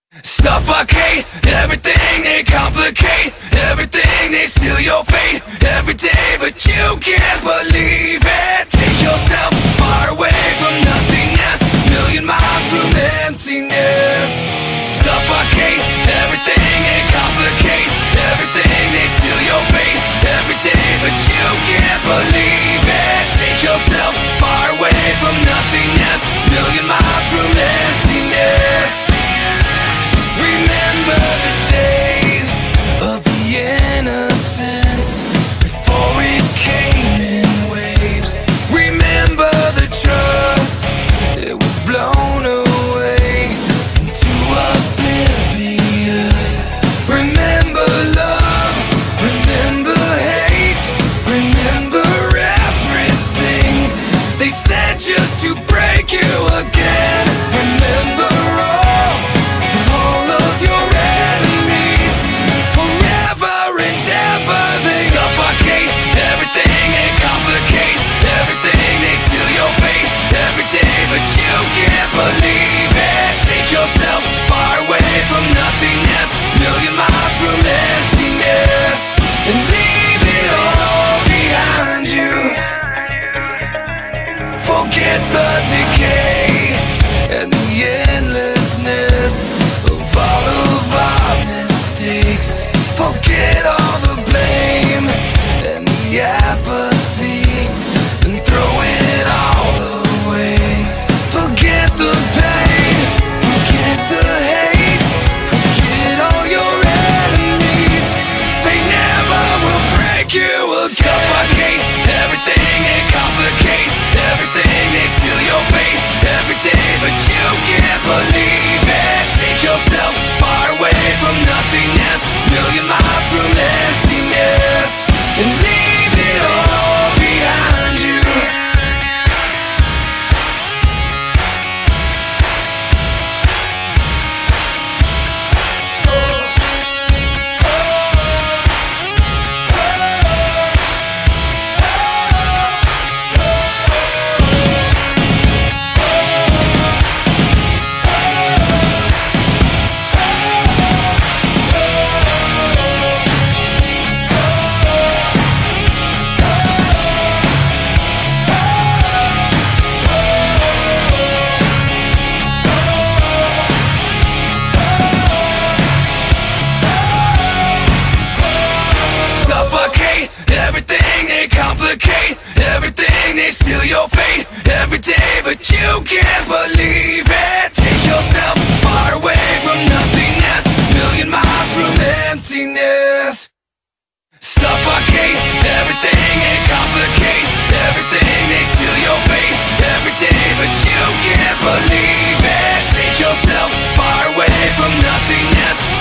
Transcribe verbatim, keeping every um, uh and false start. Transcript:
Suffocate everything, they complicate everything, they steal your fate every day, but you can't believe it. Take yourself far away from nothingness, million miles from emptiness. Suffocate everything, they complicate everything, they steal your fate every day, but you can't believe it. Take yourself far away from nothingness, million miles from emptiness. Remember the days of the innocence before it came in waves. Remember the trust, it was blown away into oblivion. Remember love, remember hate, remember everything they said just to break you again. Remember but you can't believe it. Take yourself far away from nothingness, million miles from emptiness, and leave it all behind you. Forget the decay and the endlessness of all of our mistakes. Forget all the blame and the apathy, and throw it all away. Forget the pain, forget the hate, forget all your enemies. They never will break you again. Suffocate everything and complicate everything, they steal your fate every day, but you can't believe it. Take yourself far away from nothingness, million miles from emptiness, and leave it all behind you. Everything, they complicate everything, they steal your fate every day, but you can't believe it. Take yourself far away from nothingness, million miles from emptiness. Suffocate everything, they complicate everything, they steal your fate every day, but you can't believe it. Take yourself far away from nothingness,